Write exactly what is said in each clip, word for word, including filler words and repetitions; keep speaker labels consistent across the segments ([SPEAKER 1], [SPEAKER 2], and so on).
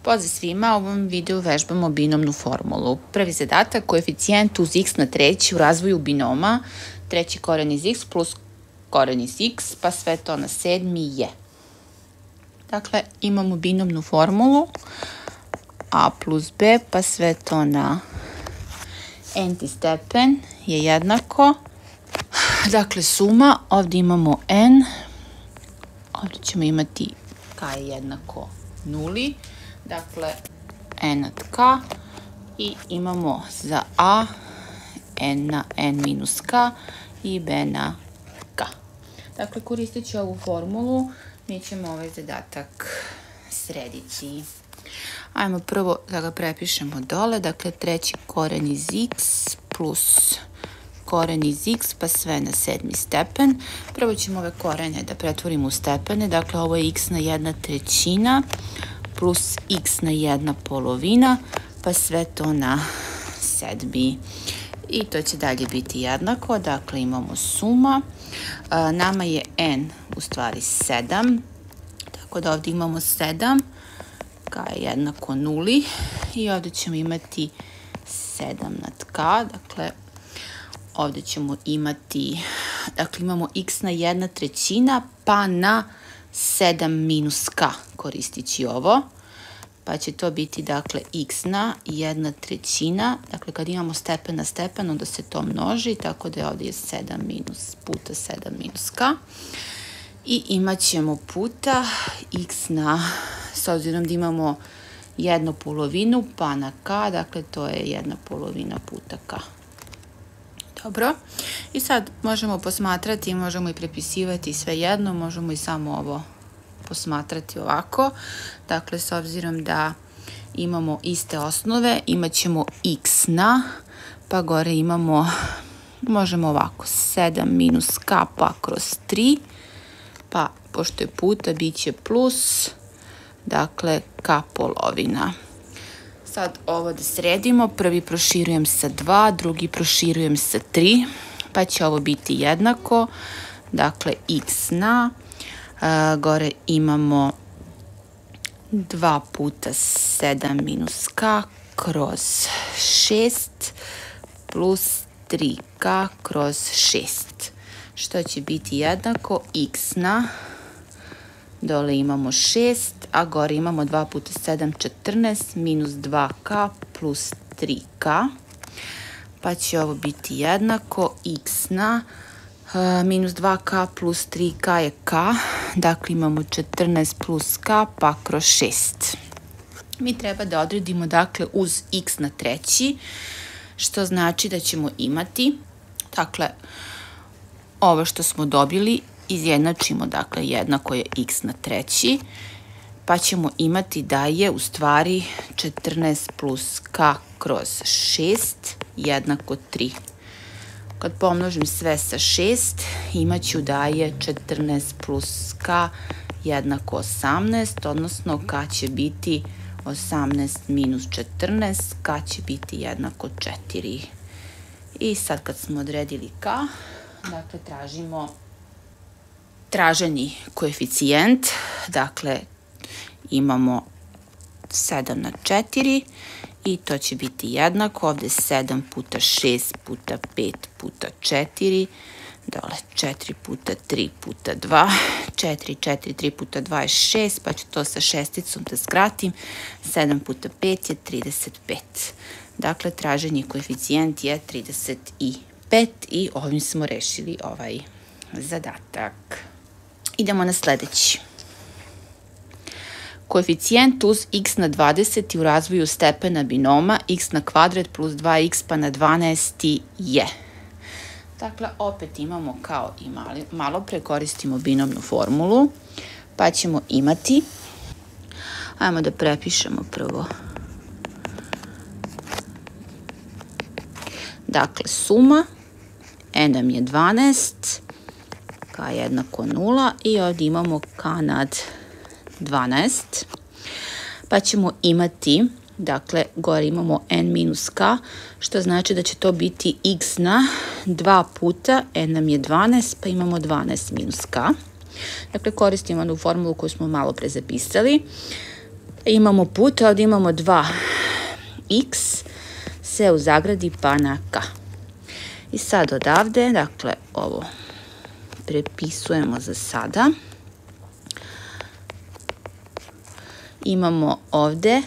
[SPEAKER 1] Pozdrav svima, u ovom videu vežbamo binomnu formulu. Prvi zadatak, koeficijent uz x na treći u razvoju binoma, treći koren iz x plus koren iz x, pa sve to na sedmi je. Dakle, imamo binomnu formulu a plus b, pa sve to na n-ti stepen je jednako. Dakle, suma, ovdje imamo n, ovdje ćemo imati k je jednako nuli. Dakle, n nad k i imamo za a n na n minus k i b na k. Dakle, koristeći ovu formulu, mi ćemo ovaj zadatak srediti. Ajmo prvo da ga prepišemo dole, dakle treći koren iz x plus koren iz x pa sve na sedmi stepen. Prvo ćemo ove korene da pretvorimo u stepene, dakle ovo je x na jedna trećina plus x na jedna polovina, pa sve to na sedmi. I to će dalje biti jednako, dakle imamo suma. A, nama je n u stvari sedam, tako da ovdje imamo sedam, k je jednako nuli i ovdje ćemo imati sedam nad k, dakle ovdje ćemo imati, dakle imamo x na jedna trećina pa na sedam minus k koristići ovo, pa će to biti dakle x na jedna trećina, dakle kad imamo stepen na stepen onda se to množi, tako da je ovdje sedam minus puta sedam minus k i imat ćemo puta x na, s obzirom da imamo jednu polovinu pa na k, dakle to je jedna polovina puta k. Dobro, i sad možemo posmatrati, možemo i prepisivati sve jedno, možemo i samo ovo posmatrati ovako. Dakle, s obzirom da imamo iste osnove, imat ćemo x na, pa gore imamo, možemo ovako, sedam minus k pa kroz tri, pa pošto je puta, bit će plus, dakle, k polovina. Sad ovo da sredimo, prvi proširujem sa dva, drugi proširujem sa tri, pa će ovo biti jednako, dakle x na, a, gore imamo dva puta sedam minus k kroz šest plus tri k kroz šest, što će biti jednako x na, dole imamo šest, a gore imamo dva puta sedam, četrnaest, minus dva k plus tri k, pa će ovo biti jednako x na, uh, minus dva k plus tri k je k, dakle imamo četrnaest plus k pa kroz šest. Mi treba da odredimo dakle uz x na treći, što znači da ćemo imati, dakle, ovo što smo dobili, izjednačimo, dakle, jednako je x na treći, pa ćemo imati da je u stvari četrnaest plus k kroz šest jednako tri. Kad pomnožim sve sa šest, imat ću da je četrnaest plus k jednako osamnaest, odnosno k će biti osamnaest minus četrnaest, k će biti jednako četiri. I sad kad smo odredili k, dakle, tražimo traženi koeficijent, dakle imamo sedam na četiri i to će biti jednako, ovdje sedam puta šest puta pet puta četiri, dole četiri puta tri puta dva, četiri, četiri, tri puta dva je šest, pa ću to sa šesticom da skratim, sedam puta pet je trideset pet. Dakle, traženi koeficijent je trideset pet i ovim smo rešili ovaj zadatak. Idemo na sljedeći. Koeficijent uz x na dvadeset u razvoju stepena binoma x na kvadrat plus dva x pa na dvanaest je. Dakle, opet imamo kao i malo pre, koristimo binomnu formulu, pa ćemo imati, ajmo da prepišemo prvo. Dakle, suma, n nam je dvanaest, k jednako nula i ovdje imamo k nad dvanaest, pa ćemo imati, dakle, gore imamo n minus k, što znači da će to biti x na dva puta, n nam je dvanaest, pa imamo dvanaest minus k. Dakle, koristimo onu formulu koju smo malo pre zapisali. Imamo put, ovdje imamo dva x, sve u zagradi pa na k. I sad odavde, dakle, ovo prepisujemo za sada. Imamo ovde,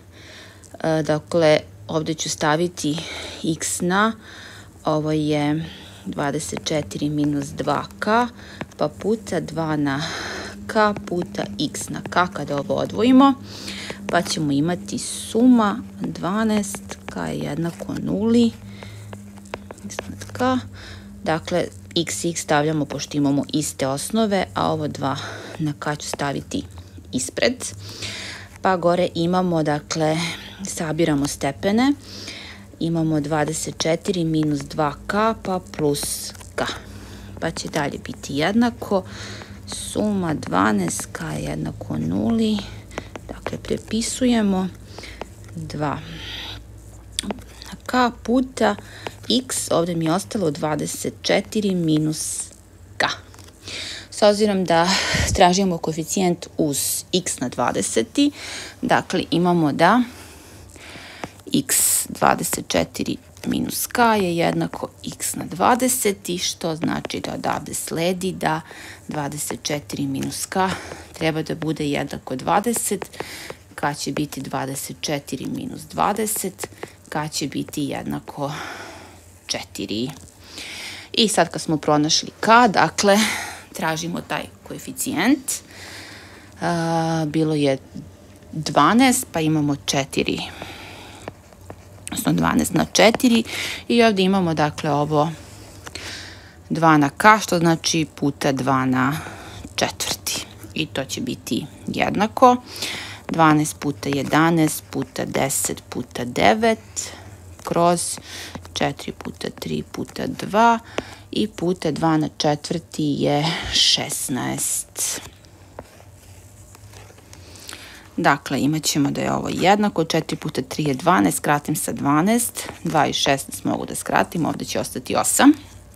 [SPEAKER 1] dakle, ovde ću staviti x na, ovo je dvadeset četiri minus dva k, pa puta dva na k puta x na k kada ovo odvojimo, pa ćemo imati suma dvanaest, k je jednako nuli, iznad k, dakle, x, x stavljamo pošto imamo iste osnove, a ovo dva na k ću staviti ispred. Pa gore imamo, dakle, sabiramo stepene, imamo dvadeset četiri minus dva k pa plus k, pa će dalje biti jednako, suma dvanaest, k je jednako nuli, dakle, prepisujemo dva na k puta x, ovdje mi je ostalo dvadeset četiri minus k. S obzirom da tražimo koeficijent uz x na dvadeset, dakle imamo da x dvadeset četiri minus k je jednako x na dvadeset, što znači da odavde sledi da dvadeset četiri minus k treba da bude jednako dvadeset, k će biti dvadeset četiri minus dvadeset, k će biti jednako četiri. I sad kad smo pronašli k, dakle, tražimo taj koeficijent. Bilo je dvanaest, pa imamo četiri. Odnosno dvanaest na četiri. I ovdje imamo, dakle, ovo dva na k, što znači puta dva na četvrti. I to će biti jednako. dvanaest puta jedanaest puta deset puta devet kroz četiri puta tri puta dva i puta dva na četvrti je šesnaest. Dakle, imat ćemo da je ovo jednako, četiri puta tri je dvanaest, skratim sa dvanaest, dva i šesnaest mogu da skratim, ovdje će ostati osam.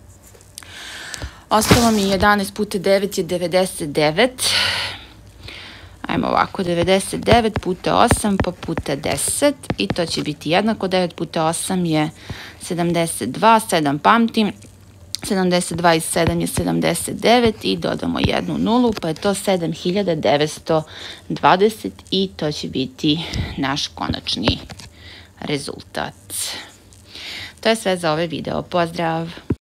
[SPEAKER 1] Ostalo mi jedanaest puta devet je devedeset devet. Ajmo ovako, devedeset devet puta osam pa puta deset i to će biti jednako, devet puta osam je sedamdeset dva, sedam pamtim, sedamdeset dva i sedam je sedamdeset devet i dodamo jednu nulu, pa je to sedam hiljada devetsto dvadeset i to će biti naš konačni rezultat. To je sve za ovaj video. Pozdrav!